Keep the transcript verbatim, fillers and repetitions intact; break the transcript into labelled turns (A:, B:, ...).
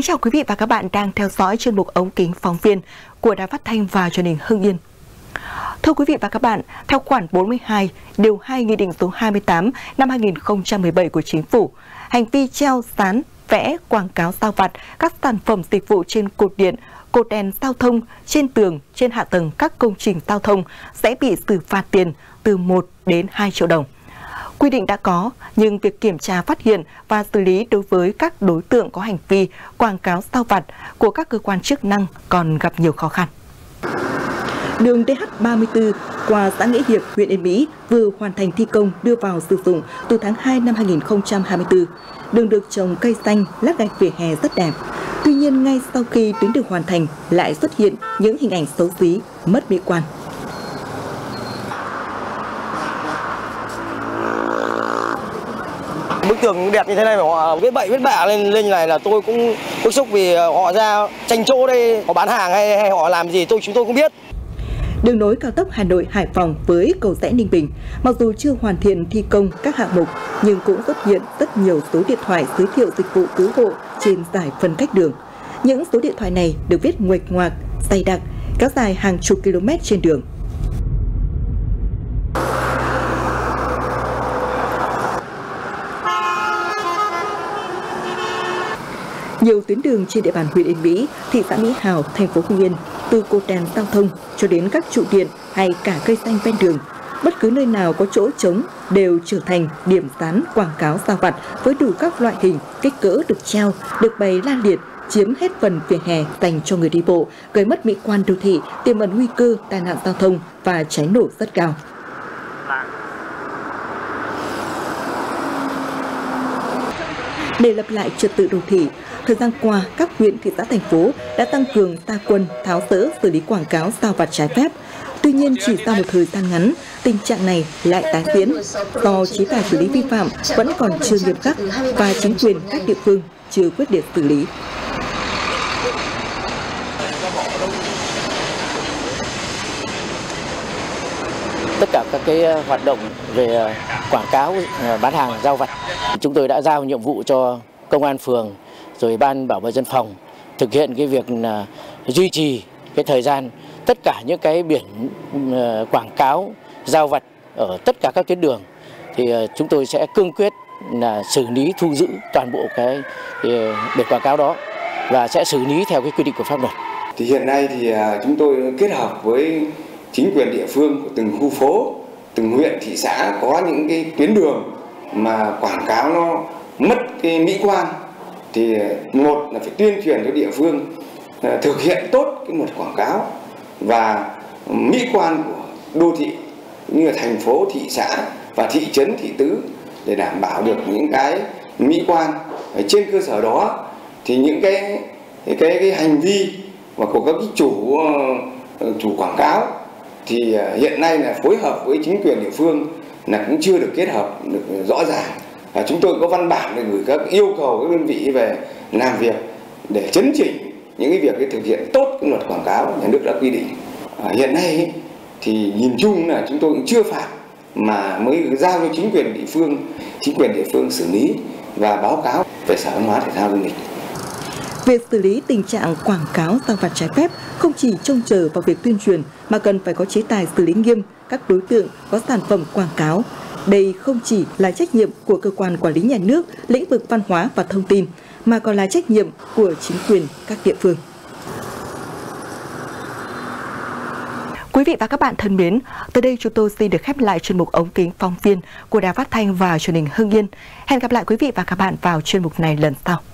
A: Kính chào quý vị và các bạn đang theo dõi chuyên mục Ống Kính Phóng viên của Đài Phát thanh và Truyền hình Hưng Yên. Thưa quý vị và các bạn, theo khoản bốn mươi hai, điều hai Nghị định số hai mươi tám năm hai nghìn không trăm mười bảy của Chính phủ, hành vi treo, dán, vẽ, quảng cáo rao vặt các sản phẩm dịch vụ trên cột điện, cột đèn giao thông, trên tường, trên hạ tầng các công trình giao thông sẽ bị xử phạt tiền từ một đến hai triệu đồng. Quy định đã có, nhưng việc kiểm tra phát hiện và xử lý đối với các đối tượng có hành vi quảng cáo rao vặt của các cơ quan chức năng còn gặp nhiều khó khăn. Đường D H ba mươi tư qua xã Nghĩa Hiệp, huyện Yên Mỹ vừa hoàn thành thi công đưa vào sử dụng từ tháng hai năm hai nghìn không trăm hai mươi tư. Đường được trồng cây xanh, lát gạch vỉa hè rất đẹp. Tuy nhiên, ngay sau khi tuyến đường hoàn thành lại xuất hiện những hình ảnh xấu xí, mất mỹ quan.
B: Bức tường đẹp như thế này mà họ viết bậy viết bạ lên lên như này là tôi cũng bức xúc, vì họ ra tranh chỗ đây, họ bán hàng hay, hay họ làm gì tôi chúng tôi cũng biết.
A: Đường nối cao tốc Hà Nội - Hải Phòng với cầu rẽ Ninh Bình, mặc dù chưa hoàn thiện thi công các hạng mục nhưng cũng xuất hiện rất nhiều số điện thoại giới thiệu dịch vụ cứu hộ trên giải phân cách đường. Những số điện thoại này được viết nguệch ngoạc, dày đặc, kéo dài hàng chục km trên đường. Nhiều tuyến đường trên địa bàn huyện Yên Mỹ, thị xã Mỹ Hào, thành phố Hưng Yên, từ cột đèn giao thông cho đến các trụ điện hay cả cây xanh ven đường, bất cứ nơi nào có chỗ trống đều trở thành điểm dán quảng cáo rao vặt với đủ các loại hình, kích cỡ được treo, được bày la liệt, chiếm hết phần vỉa hè dành cho người đi bộ, gây mất mỹ quan đô thị, tiềm ẩn nguy cơ tai nạn giao thông và cháy nổ rất cao. Để lập lại trật tự đô thị, thời gian qua, các huyện, thị xã, thành phố đã tăng cường ra quân tháo dỡ xử lý quảng cáo rao vặt trái phép. Tuy nhiên, chỉ sau một thời gian ngắn, tình trạng này lại tái diễn do chế tài xử lý vi phạm vẫn còn chưa nghiêm khắc và chính quyền các địa phương chưa quyết liệt xử lý.
C: Tất cả các cái hoạt động về quảng cáo bán hàng rao vặt, chúng tôi đã giao nhiệm vụ cho công an phường rồi ban bảo vệ dân phòng thực hiện cái việc là duy trì cái thời gian tất cả những cái biển quảng cáo rao vặt ở tất cả các tuyến đường, thì chúng tôi sẽ cương quyết là xử lý thu giữ toàn bộ cái, cái biển quảng cáo đó và sẽ xử lý theo cái quy định của pháp luật.
D: Thì hiện nay thì chúng tôi kết hợp với chính quyền địa phương của từng khu phố, từng huyện, thị xã có những cái tuyến đường mà quảng cáo nó mất cái mỹ quan, thì một là phải tuyên truyền cho địa phương thực hiện tốt cái luật quảng cáo và mỹ quan của đô thị như là thành phố, thị xã và thị trấn, thị tứ để đảm bảo được những cái mỹ quan. Ở trên cơ sở đó thì những cái cái cái, cái hành vi và của các cái chủ chủ quảng cáo thì hiện nay là phối hợp với chính quyền địa phương là cũng chưa được kết hợp được rõ ràng. À, chúng tôi có văn bản để gửi các yêu cầu các đơn vị về làm việc để chấn chỉnh những cái việc để thực hiện tốt cái luật quảng cáo nhà nước đã quy định. À, hiện nay thì nhìn chung là chúng tôi cũng chưa phạt mà mới giao cho chính quyền địa phương, chính quyền địa phương xử lý và báo cáo về Sở Văn hóa Thể thao Du lịch.
A: Việc xử lý tình trạng quảng cáo rao vặt trái phép không chỉ trông chờ vào việc tuyên truyền mà cần phải có chế tài xử lý nghiêm các đối tượng có sản phẩm quảng cáo. Đây không chỉ là trách nhiệm của cơ quan quản lý nhà nước, lĩnh vực văn hóa và thông tin, mà còn là trách nhiệm của chính quyền các địa phương. Quý vị và các bạn thân mến, tới đây chúng tôi xin được khép lại chuyên mục Ống Kính Phóng viên của Đài Phát thanh và Truyền hình Hưng Yên. Hẹn gặp lại quý vị và các bạn vào chuyên mục này lần sau.